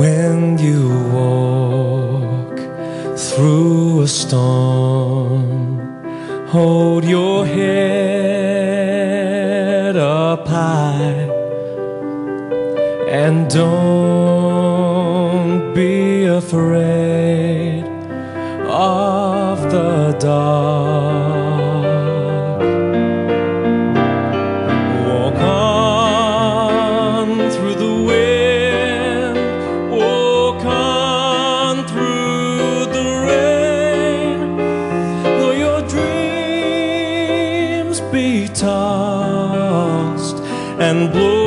When you walk through a storm, hold your head up high and don't be afraid of the dark. Walk on through the wind, walk on through the rain, though your dreams be tossed and blown